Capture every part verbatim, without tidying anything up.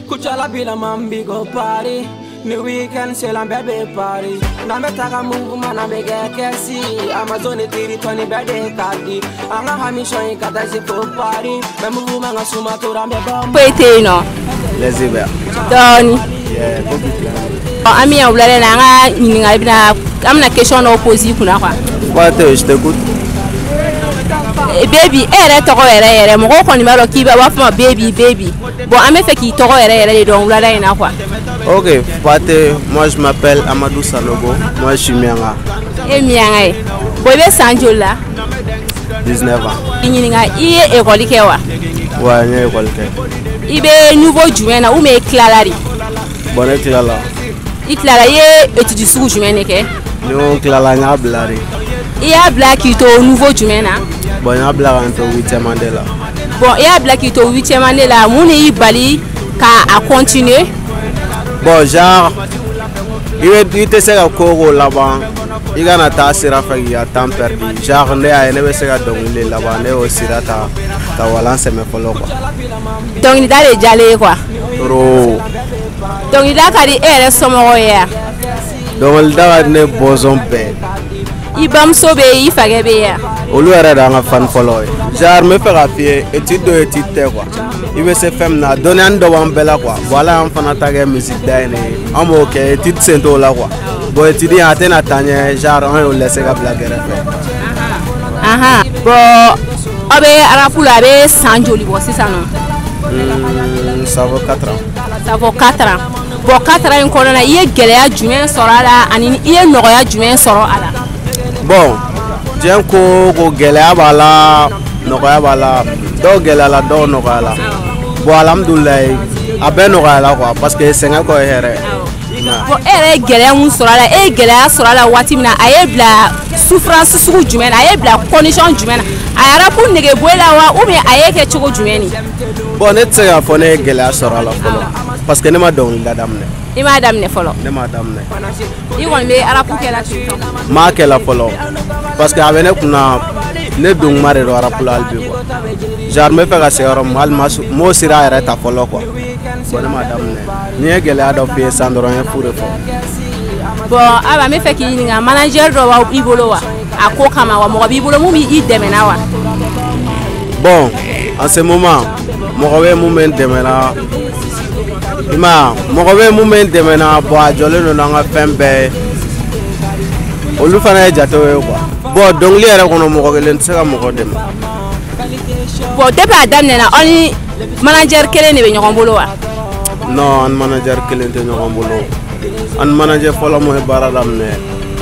Kuchala bila mambi go party. Ni weekend c'est la bébé party. Na metaka mungu mana mega kesi. Amazon tiri toni bede kadi. Anga hamisho ikata zipo party. Memu manga suma tora meba. Pete no. Les hivers. Doni. Yeah, go bit. Ami a oulala na nga ninga bina amna question na opposi kuna kwa. Quoi te je t'écoute. Baby, elle toko ere ere mo ko ni malo kiba wa fama baby baby. Bon ame fait ki toko ere ere donc oulala ina quoi. OK, Pate, moi je m'appelle Amadou Sanogo. Moi je suis Mianga. E Mianga e. Bobe Sanjola. dix-neuf ans. Ninga iye école kewa. Ouais, ni école ke. Ibe nouveau juena ou me Clalari. Bonne Clara. I Clara ye étude sous jumene ke. Nous Clara nya blari. I a black ito nouveau jumena. Bon nya blari en huitième année là. Bon, il y a black ito huitième année là, mouni i bali ka a continuer. Bon, genre il était c'est ko là-bas. Il y a na ta sera fa ya temps perdu. Genre ne a ne be se ga dongile là-bas ne o sira ta ta wala se me folo quoi. Donc il a les jalé quoi. Ro. Donc il a kadi ere somoro ya. Donc il da ne bozon be. I bam sobe i fage be ya. Olu era da nga fan folo. Genre me faire affier étude de étude quoi. Il veut se faire na donner un doigt bela quoi. Voilà en fana ta musique d'aine. Amo OK étude sento là quoi. Bon étudiant a tena tanya genre on laisse ga blague refaire. Aha. Bon abe arapula be sanjoli bo c'est ça non. Hmm, ça vaut quatre ans. Ça vaut quatre ans. Bon quatre ans ko na iye geleya jumen sorala ani iye nogoya jumen soro ala. Bon, j'aime ko ko geleya bala nogoya bala do gelala do nogoya. Bon alhamdoulillah abe nogoya quoi parce que c'est nga ko here. Bon ere geleya mun sorala e geleya sorala wati mina aye bla souffrance sugu jumena aye bla condition jumena ayara pour nege boela wa ou bien aye ke chogo jumeni. Bon net se ga fone geleya sorala folo parce que ne ma don la damne. I ma damne folo. Ne ma damne. I won be arapu ke la tuto. Ma ke la folo parce que avene kuna ne don mare ro arapu la albi quoi. Jar me fega se ro mal mas mo sira era ta folo quoi. Bon ne ma damne. Ni geleya do fi sandro en fure fo. Bon aba me fe ki nga manager do wa ibolo wa ako kama wa mo ibolo mu mi i demena wa. Bon, en ce moment, mon moment demena. Ima, mon moment demena bo ajole no nga fembe. Olu fana jato quoi. Bon, donc li era kono mo ko len sega mo ko dem. Bon, depuis adam nena oni manager kele ne be nyokon bolo wa. Non, an manager kele te nyokon bolo. An manager fola mo e baradam ne.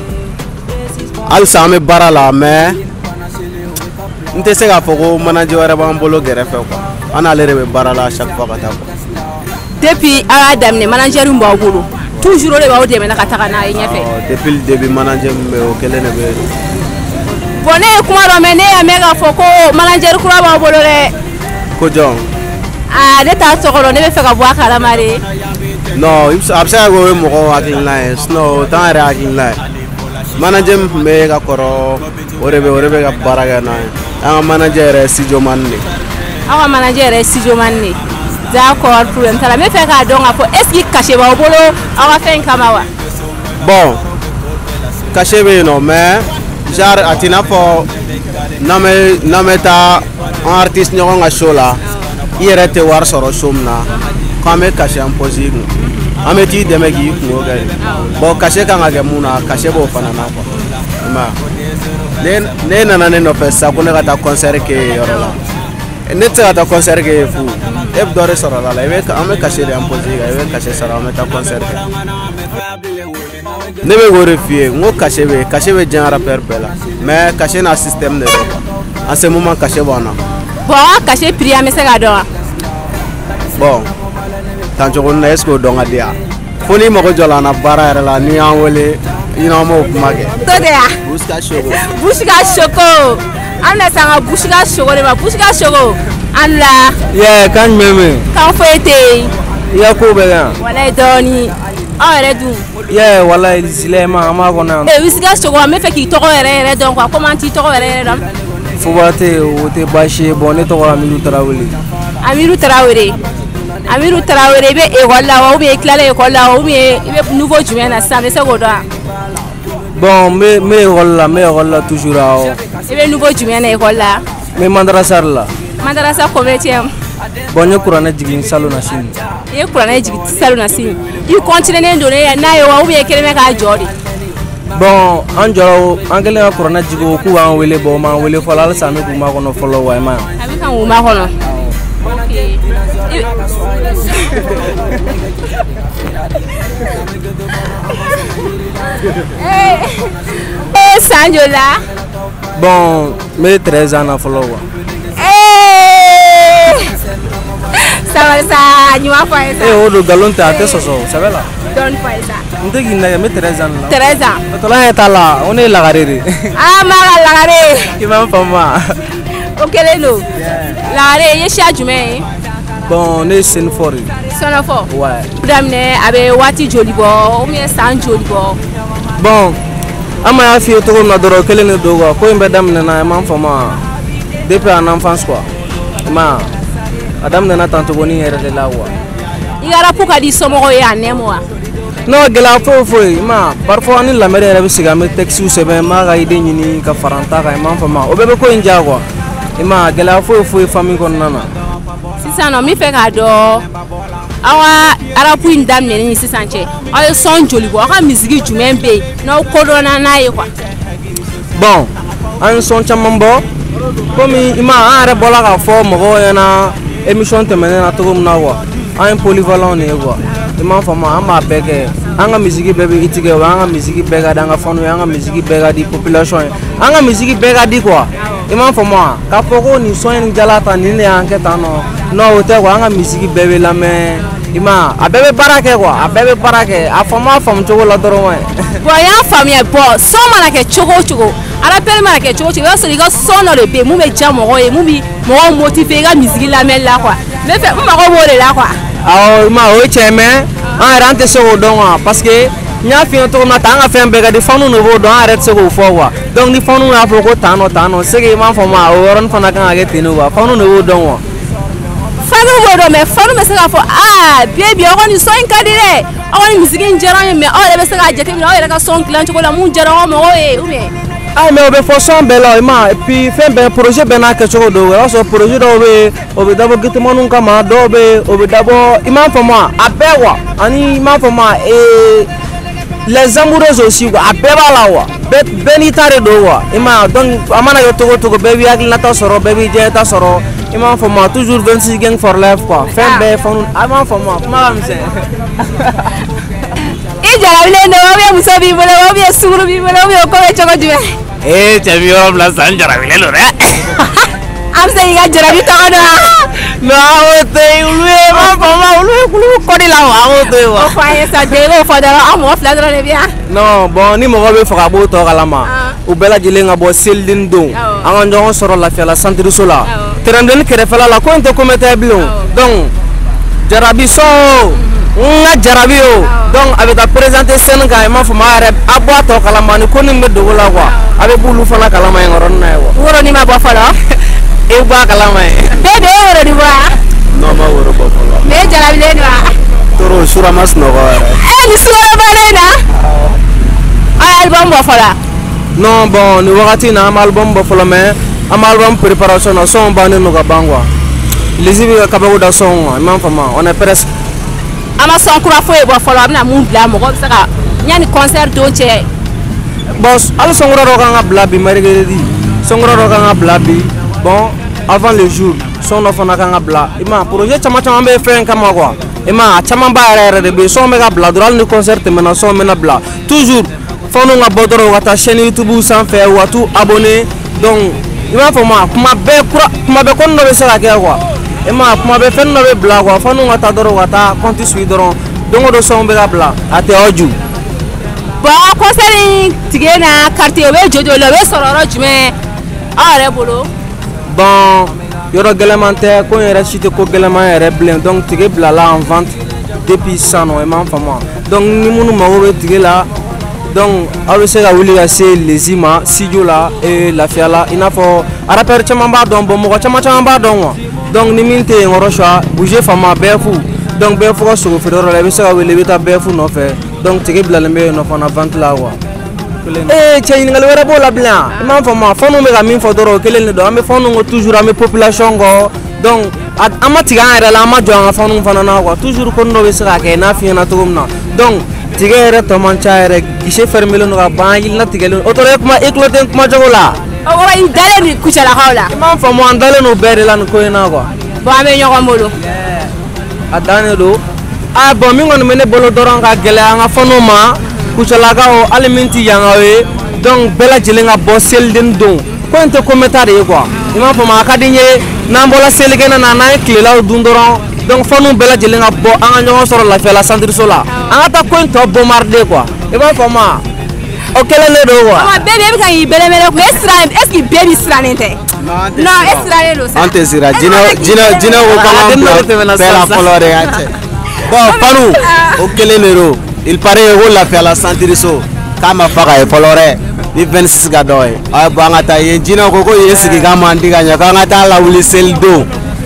Al same barala mais nte se ga foko manager wara ban bolo gerefe quoi. Ana lere be barala chaque fois kata quoi. Depuis adam ne manager mba bolo. Toujours le ba o de mena kata kana nyefe. Depuis le début manager me o kele ne be. Boné kuma ro mene ya mega foko manager kura ba bolo re. Ko jon. Ah de ta sokoro ne be fe ka bwa kala mare. Non, il absa go mo ko akin line. No, tan ra akin line. Manager me ga koro orebe orebe ga baraga na. Anga manager studio manni. Awa manager studio manni. D'accord, problème ça la me fait ka donga fo est-ce que caché ba bolo awa fen kamawa. Bon. Caché be non mais genre atina fo name nameta un artiste nyonga nga show la. Ire te war soro somna. Kame caché en position. Ameti demegi ngo gari. Bon caché ka nga gemuna caché bo fana na ko. Ma. Ne ne nana ne no pesa ko ne ka ta concert ke yorola. Ne te ta concert ke fu. E dore soro la eve ka ame caché en position, eve caché soro ame ta concert. Ne be gore fie ngo caché be caché be jan rapper bela. Mais caché na système de en ce moment caché bona. Bon caché prix ame se ga do. Bon. Tanto ko na esko donga dia. Foni mo ko jola na bara era la ni an wele ina mo mage. To de ya. Bushka shoko. Bushka shoko. Ana sanga bushka shoko le ba bushka shoko. Anla. Yeah, kan meme. Kan fete. Ya ko be ga. Wala doni. Ah re du. Yeah, wala silema ama ko na. Eh bushka shoko me fe ki to ko ere ere donc comment ti to ko ere ere dam. Fubate o te bashi bonne to ko Amiru Traoré. Amiru Traoré. Amirou Traoré be école là ou bien éclairé école là ou bien nouveau jumɛn na sisan bɛ se k'o dɔn. Bon me me école là me école là toujours awɔ. I bɛ nouveau jumɛn na école la. Me madrasa la. Madrasa combien? Bon n ye kuranɛ jigin salon na sini. I ye kuranɛ jigin salon na sini. I continuer don n'a ye wa ou bien i kelen bɛ k'a jɔ de. Bon an jɔra an kɛlen ka kuranɛ jigin o k'u b'an wele bon o m'an wele fɔlɔ halisa an bɛ k'u makɔnɔ fɔlɔ wa i ma ye. A bɛ ka k'u makɔnɔ. Eh, Sanjola. Bon, me treize ans na folo wa. Eh! Ça va ça, ni wa fa ça. Eh, o do galon ta te soso, ça va là. Don fa ça. Nte ki na me treize ans la. treize ans. To la eta la, on est lagarere. Ah, ma lagarere. Ki ma fama. Okele no. Lagarere ye sha jumɛn. Bon, ne sen fori. Sono fo. Ouais. Damne abe wati joli bo, o mi san joli bo. Bon, ama ya fi to na doro kele ne dogo ko imbe damne na ma fama. Depuis en enfance quoi. Ma adam na tanto boni here de la wa. Igara puka di somo ya nemo wa. No gela fo fo ma parfois ni la mere be siga me taxi ou sebe ma ga ide nyini ka faranta ka ma fama. O bebe ko inja quoi. Ma gela fo fo famille kon nana. Sisan no mi fɛ k'a dɔn awa arapu in daminɛ ni sisan cɛ aw ye sɔn joli bɔ aw ka misigi jumɛn bɛ yen n'aw kodɔnna n'a ye quoi. Bon an ye sɔn caman bɔ komi i ma an yɛrɛ bɔla k'a fɔ mɔgɔw ɲɛna émission tɛmɛnen na cogo min na quoi an ye polyvalent de ye quoi i m'a faamu an b'a bɛɛ kɛ an ka misigi bɛɛ bɛ itigɛ o an ka misigi bɛɛ ka di an ka fanu ye an ka misigi bɛɛ ka di population ye an ka misigi bɛɛ ka di quoi i m'a faamu k'a fɔ ko nin sɔn in jala ta nin de y'an kɛ tan nɔ. Non, o tɛ quoi an ka misigi bɛɛ bɛ lamɛn i ma a bɛɛ bɛ baara kɛ quoi a bɛɛ bɛ baara kɛ a faamu a faamu cogo la dɔrɔn wa. Bon y'a faamuya bɔn sɔn mana kɛ cogo o cogo rappel mana kɛ cogo o cogo i b'a sɔrɔ i ka sɔn dɔ de bɛ yen mun bɛ diya mɔgɔw ye mun bɛ mɔgɔw motiver i ka misigi lamɛnni la quoi n bɛ fɛ n mago b'o de la quoi. Awɔ i ma o ye tiɲɛ mais an yɛrɛ an tɛ se k'o dɔn quoi parce que n y'a f'i ye cogo min na tan an ka fɛn bɛɛ ka di fanu de b'o dɔn an yɛrɛ tɛ se k'o fɔ quoi donc ni fanu y'a fɔ ko tan nɔ tan nɔ c'est que i m'a faamu o yɔrɔnin fana kan ka kɛ ten de quoi fanu de b'o dɔn quoi. Fanu b'o dɔn mais fanu bɛ se k'a fɔ aa bi bi aw kɔni sɔn in ka di dɛ aw kɔni misigi in diyara an ye mais aw yɛrɛ bɛ se k'a jateminɛ aw yɛrɛ ka sɔn dilan cogo la mun diyara aw mɔgɔw ye ou bien. Ah mais o bɛ fɔ sɔn bɛɛ la i ma et puis fɛn bɛɛ projet bɛɛ n'a kɛcogo don o y'a sɔrɔ projet dɔw bɛ yen o bɛ dabɔ gitimaniw kama dɔw bɛ yen o bɛ dabɔ i m'a faamu a bɛɛ quoi ani i m'a faamu ee les amoureux aussi quoi a bɛɛ b'a la quoi bɛɛ bɛɛ n'i ta de don quoi i ma donc a mana kɛ cogo cogo bɛɛ b'i hakilinata sɔrɔ bɛɛ b'i diɲɛta sɔrɔ i m'a faamu toujours vingt-six gang for life quoi fɛn bɛɛ fanu a m'a faamu kuma ka misɛn. I jarabilen don ou bien muso b'i bolo ou bien sunguru b'i bolo ou bien o ko bɛ cogo jumɛn. Eh cɛ bi yɔrɔ bila san jarabilen don dɛ. An bɛ se k'i ka jarabi tɔgɔ dɔn wa. Non o tɛ yen olu ye m'a faamu olu ye kulu kɔdi la wa an k'o to yen wa. O fɔ an ye sa den i b'o fɔ dɔrɔn an mɔgɔ fila dɔrɔn de bɛ yan. Non bon ni mɔgɔ bɛ fɛ ka b'o tɔ kalama u bɛɛ lajɛlen ka bɔ selideni don an ka ɲɔgɔn sɔrɔ lafiyala santeriso la tɛrɛndeni kɛrɛfɛla la ko in tɛ ko mɛn tɛ bilen donc jarabi sɔn n ka jarabi o donc a bɛ taa présenter scène kan i m'a faamu a yɛrɛ a bɔ a tɔ kalama ni ko nin bɛ dogo la quoi a bɛ b'olu fana kalama yen yɔrɔnin na ye wa. Woro ni ma bɔ fɔlɔ. E bɔ a kalama ye. Bɛɛ de ye woro ni bɔ wa. Non ma woro bɔ fɔlɔ. Mais e jarabilen don wa. Toro sura ma sunɔgɔ yɛrɛ. Eh ni sukaro bannen na. A ye album bɔ fɔlɔ. Non bon ni wagati in na an bɛ album bɔ fɔlɔ mais an bɛ album préparation na sɔnw bannen don ka ban quoi lisi bɛ ka kabako da sɔnw ma i m'a faamu on est presque. An ma sɔn kura foyi bɔ fɔlɔ a bɛna mun bila mɔgɔ bɛ se ka yanni concert don cɛ. Bon hali sɔnkura dɔ kan ka bila bi mercredi sɔnkura dɔ kan ka bila bi bon avant le jour sɔn dɔ fana kan ka bila i ma projet caman caman bɛ fɛn kama quoi i ma a caman ba yɛrɛ yɛrɛ de bɛ yen sɔn bɛ ka bila dɔrɔn hali ni concert tɛmɛna sɔn bɛ na bila toujours fɛnw ka bɔ dɔrɔn u ka taa chaîne YouTube sanfɛ u ka t'u abonner donc i m'a faamu kuma bɛɛ kura kuma bɛɛ kɔni dɔ bɛ se ka kɛ quoi i ma kuma bɛɛ fɛn dɔ bɛ bila quoi fɛnw ka taa dɔrɔn u ka taa compte suivre dɔrɔn don o don sɔn bɛ ka bila a tɛ aw ju. Bon concert in tigɛ na quartier o bɛ jɔ jɔ la o bɛ sɔrɔ yɔrɔ jumɛn aw yɛrɛ bolo. Bon yɔrɔ gɛlɛman tɛ ko in yɛrɛ si tɛ ko gɛlɛman yɛrɛ bilen donc tigɛ bilala en vente depuis sisan nɔ i m'a faamu donc ni minnu mago bɛ tigɛ la donc aw bɛ se ka wuli ka se lezi ma studio la ee lafiya la i n'a fɔ rappeur caman b'a dɔn bon mɔgɔ caman caman b'a dɔn quoi donc ni min tɛ yen kɔrɔ suwa bouger fama bɛɛ fu donc bɛɛ fo ka sogo feere yɔrɔ la i bɛ se ka wele i bɛ taa bɛɛ fu nɔfɛ donc tigɛ bilalen bɛ yen nɔ fana vente la quoi. ee cɛ ɲininkali wɛrɛ b'o la bilen i m'a fɔ ma fɛn bɛ ka min fɔ dɔrɔn o kelen de don an bɛ fɛn ko toujours an bɛ population kɔ donc an ma tigɛ an yɛrɛ la an ma jɔ an ka fɛn fana na quoi toujours ko dɔ bɛ se ka kɛ n'a f'i ɲɛna cogo min na donc tigɛ yɛrɛ tɔ man ca yɛrɛ guichet fermé don ka ban hakilina tigɛlen o tɔra e kuma e tulo tɛ kuma cogo la. o kɔrɔ i dalen ni kucɛlakaw la. i m'a faamu an dalen n'o bɛɛ de la nin ko in na quoi. bon an bɛ ɲɔgɔn bolo. a dannen don a bon min kɔni bɛ ne bolo dɔrɔn ka gɛlɛya an ka fɛnw ma kucɛlakaw hali min tɛ yankaw ye donc bɛɛ lajɛlen ka bɔ seliden don ko in tɛ ko mɛta de ye quoi i m'a faamu a ka di n ye n'an bɔra selikɛnɛ na n'an ye tilelaw dun dɔrɔn donc fɛnw bɛɛ lajɛlen ka bɔ an ka ɲɔgɔn sɔrɔ lafiyala centre la an ka taa ko in tɔ bombarder quoi i b'a faamu wa o kɛlen de don quoi. ɔmɔ bɛɛ bɛ e bɛ ka k'i bɛlɛbɛlɛ kun e sirannen est ce que bɛɛ bɛ sirannen tɛ. non e sirannen don sa. an tɛ sira jinɛ jinɛ jinɛ ko k'an ka bila bɛɛ la fɔlɔ de y'a cɛ. bon Fanu o kelen de don il paraît ko lafiyala centre so k'a ma faga ye fɔlɔ dɛ ni vingt-six ka dɔgɔ ye ɔ bon an ka taa yen jinɛ ko ko yen sigi k'an man di ka ɲɛ k'an ka taa lawuli seli don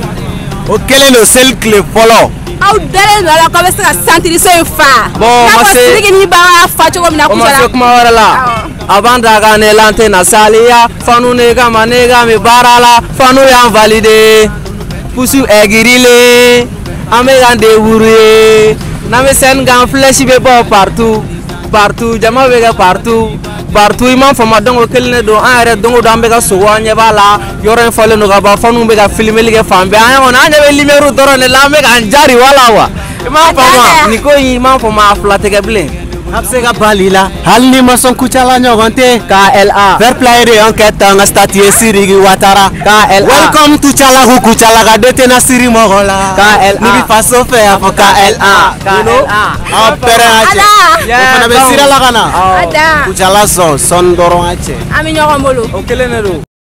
o kelen don seli tile fɔlɔ. aw dalen don a la k'aw bɛ se ka centre so in fa. bon ma se Sidiki ni Baba fa cogo min na kucala. o ma se kuma wɛrɛ la avant daga ne lan tɛ na saliya Fanu ne kama ne ka mi baara la Fanu y'an valide pusu ɛgirile an bɛ k'an débrouiller n'an bɛ scène kan flèche bɛ bɔ partout partout jama bɛ kɛ partout partout i m'a faamu donc o kelen de don an yɛrɛ don o don an bɛ ka sogo an ɲɛ b'a la yɔrɔ in fɔlen don ka ban Fanu bɛ ka filmeli kɛ fan bɛɛ an kɔni an ɲɛ bɛ lumière dɔrɔn de la an bɛ k'an jari wala wa i m'a faamu nin ko in i m'a faamu a fila tɛ kɛ bilen. a bɛ se ka bali la hali ni ma sɔn kucala ɲɔgɔn tɛ. K L A fair play de y'an kɛ tan ka statue Sidiki Watara. K L A welcome to Calaku kucala ka de tɛna siri mɔgɔ la. K L A ni bi faso fɛ a fɔ K L A. K L A aw pɛrɛn a cɛ o fana bɛ sira la ka na. a da kucala sɔn sɔnni dɔrɔn a cɛ. an bɛ ɲɔgɔn bolo. o kelen de don.